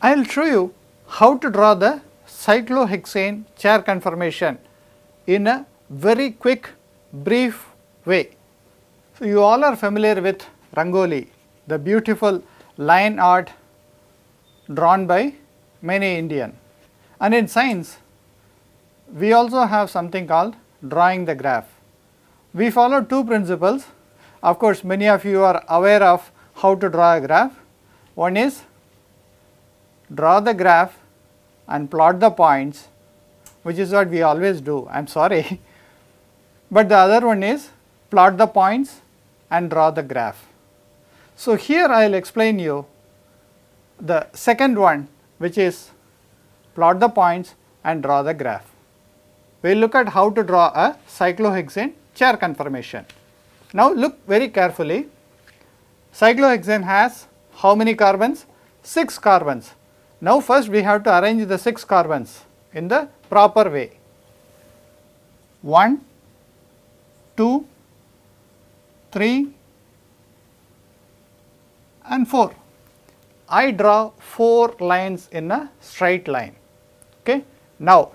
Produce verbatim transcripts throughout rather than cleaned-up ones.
I will show you how to draw the cyclohexane chair conformation in a very quick, brief way. So, you all are familiar with Rangoli, the beautiful line art drawn by many Indian. And in science, we also have something called drawing the graph. We follow two principles. Of course, many of you are aware of how to draw a graph. One is draw the graph and plot the points, which is what we always do, I am sorry. But the other one is plot the points and draw the graph. So, here I will explain you the second one, which is plot the points and draw the graph. We will look at how to draw a cyclohexane chair conformation. Now, look very carefully. Cyclohexane has how many carbons? six carbons. Now, first we have to arrange the six carbons in the proper way. one, two, three and four. I draw four lines in a straight line. Okay. Now,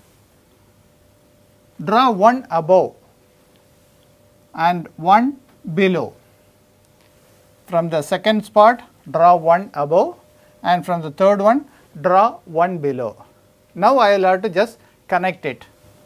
draw one above and one below. From the second spot, draw one above, and from the third one, draw one below. Now, I will have to just connect it.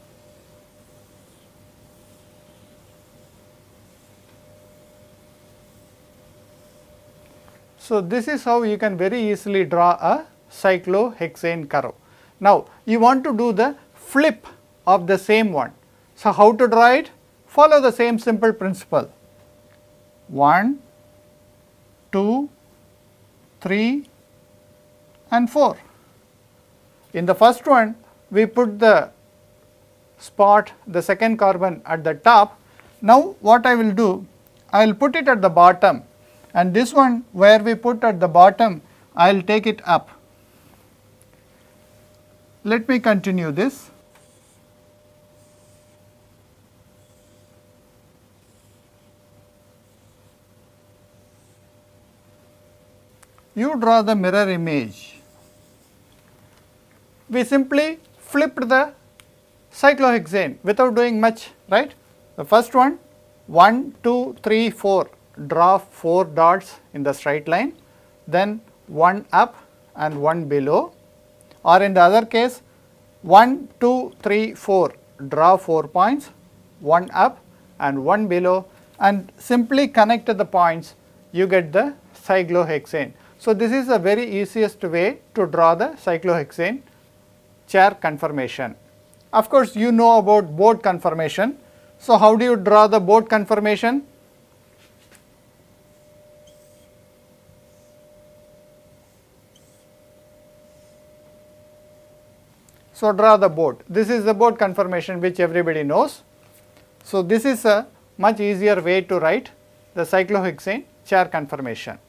So, this is how you can very easily draw a cyclohexane curve. Now, you want to do the flip of the same one. So, how to draw it? Follow the same simple principle. one, two, three and four. In the first one, we put the spot, the second carbon at the top. Now, what I will do? I will put it at the bottom, and this one where we put at the bottom, I will take it up. Let me continue this. You draw the mirror image. We simply flipped the cyclohexane without doing much, right? The first one, one, two, three, four, draw four dots in the straight line, then one up and one below, or in the other case, one, two, three, four, draw four points, one up and one below, and simply connect the points, you get the cyclohexane. So, this is the very easiest way to draw the cyclohexane chair conformation. Of course, you know about boat conformation. So, how do you draw the boat conformation? So, draw the boat. This is the boat conformation which everybody knows. So, this is a much easier way to write the cyclohexane chair conformation.